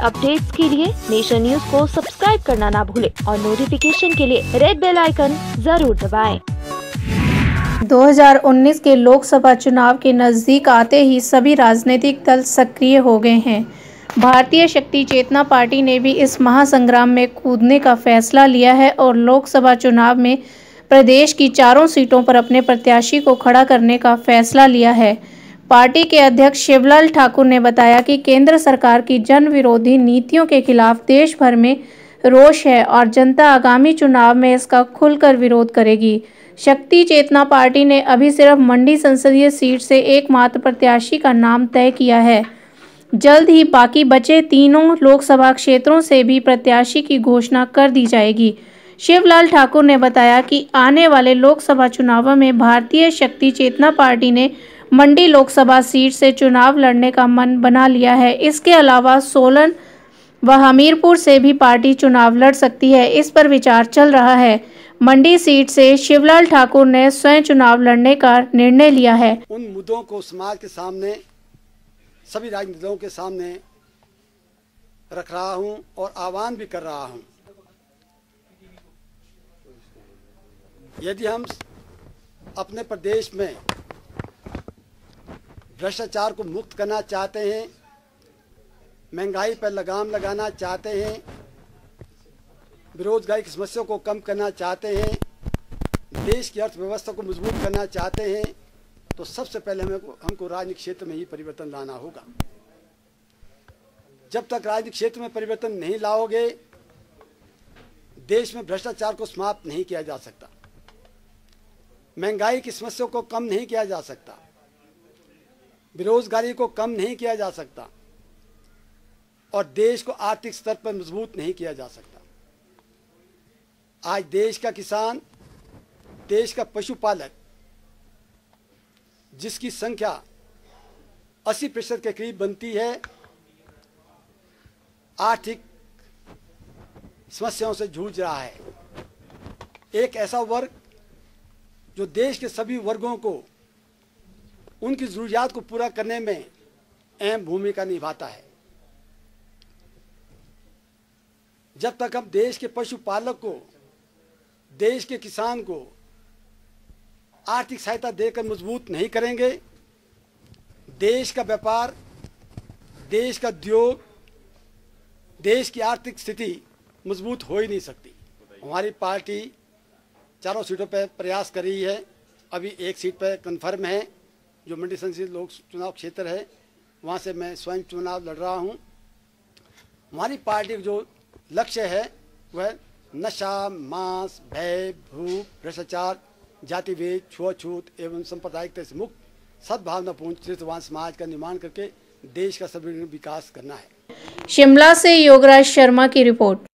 Updates के लिए nation news को सब्सक्राइब करना ना भूलें और नोटिफिकेशन के लिए रेड बेल आइकन जरूर दबाएं। 2019 के लोकसभा चुनाव के नज़दीक आते ही सभी राजनीतिक दल सक्रिय हो गए हैं। भारतीय शक्ति चेतना पार्टी ने भी इस महासंग्राम में कूदने का फैसला लिया है और लोकसभा चुनाव में प्रदेश की चारों सीटों पर अपने प्रत्याशी को खड़ा करने का फैसला लिया है। पार्टी के अध्यक्ष शिवलाल ठाकुर ने बताया कि केंद्र सरकार की जन विरोधी नीतियों के खिलाफ देश भर में रोष है और जनता आगामी चुनाव में इसका खुलकर विरोध करेगी। शक्ति चेतना पार्टी ने अभी सिर्फ मंडी संसदीय सीट से एकमात्र प्रत्याशी का नाम तय किया है। जल्द ही बाकी बचे तीनों लोकसभा क्षेत्रों से भी प्रत्याशी की घोषणा कर दी जाएगी। शिवलाल ठाकुर ने बताया कि आने वाले लोकसभा चुनावों में भारतीय शक्ति चेतना पार्टी ने मंडी लोकसभा सीट से चुनाव लड़ने का मन बना लिया है। इसके अलावा सोलन व हमीरपुर से भी पार्टी चुनाव लड़ सकती है, इस पर विचार चल रहा है। मंडी सीट से शिवलाल ठाकुर ने स्वयं चुनाव लड़ने का निर्णय लिया है। उन मुद्दों को समाज के सामने, सभी राजनीतिक दलों के सामने रख रहा हूं और आह्वान भी कर रहा हूं। यदि हम अपने प्रदेश में भ्रष्टाचार को मुक्त करना चाहते हैं, महंगाई पर लगाम लगाना चाहते हैं, बेरोजगारी की समस्या को कम करना चाहते हैं, देश की अर्थव्यवस्था को मजबूत करना चाहते हैं, तो सबसे पहले हमको राजनीतिक क्षेत्र में ही परिवर्तन लाना होगा। जब तक राजनीतिक क्षेत्र में परिवर्तन नहीं लाओगे, देश में भ्रष्टाचार को समाप्त नहीं किया जा सकता, महंगाई की समस्या को कम नहीं किया जा सकता, बेरोजगारी को कम नहीं किया जा सकता और देश को आर्थिक स्तर पर मजबूत नहीं किया जा सकता। आज देश का किसान, देश का पशुपालक, जिसकी संख्या 80% के करीब बनती है, आर्थिक समस्याओं से जूझ रहा है। एक ऐसा वर्ग जो देश के सभी वर्गों को उनकी जरूरियात को पूरा करने में अहम भूमिका निभाता है। जब तक हम देश के पशुपालक को, देश के किसान को आर्थिक सहायता देकर मजबूत नहीं करेंगे, देश का व्यापार, देश का उद्योग, देश की आर्थिक स्थिति मजबूत हो ही नहीं सकती। हमारी पार्टी चारों सीटों पर प्रयास कर रही है। अभी एक सीट पर कन्फर्म है, जो मंडी संसदीय लोक चुनाव क्षेत्र है, वहाँ से मैं स्वयं चुनाव लड़ रहा हूँ। हमारी पार्टी का जो लक्ष्य है वह नशा, मांस, भय, भूख, भ्रष्टाचार, जातिभेद, छुआछूत एवं सांप्रदायिकता से मुक्त सद्भावनापूर्ण चरित्रवान समाज का निर्माण करके देश का सर्वांगीण विकास करना है। शिमला से योगराज शर्मा की रिपोर्ट।